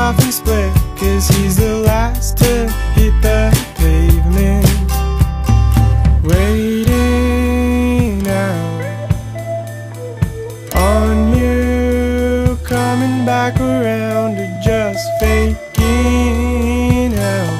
off and split, 'cause he's the last to hit the pavement. Waiting out on you, coming back around to just faking out.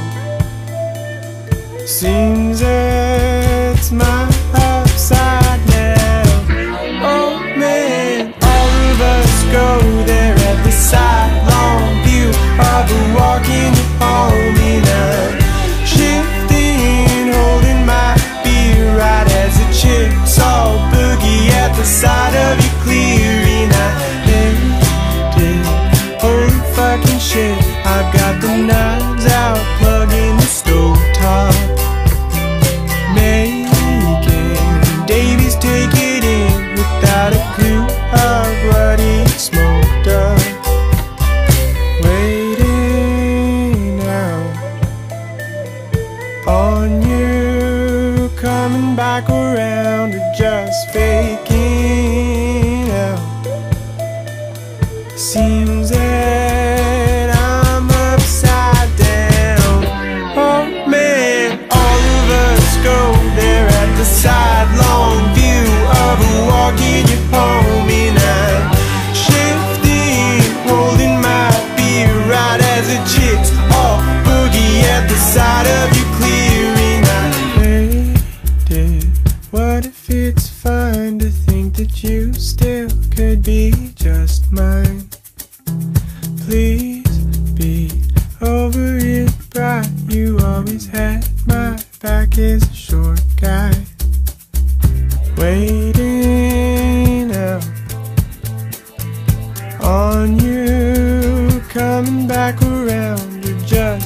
Seems it's my upside now. Oh man, all of us go there at the sidelong view of a walking home in a shifting, holding my beer right as the chips all boogie at the side of you clearing. I did, holy fucking shit, I've got the knives out, plugging the stove top, making Davies take it in without a clue of what he smoked up. Waiting out on you, coming back around to just faking out. Seems that I'm upside down. Oh man, all of us go there at the sidelong view of a walk in your home in a shifting, holding my beer right as the chicks all boogie at the side of you clearing. I waited, what if it's fine to think that you still could be just mine? Please be over it, bright. You always had my back as a short guy. Waiting out on you, coming back around to just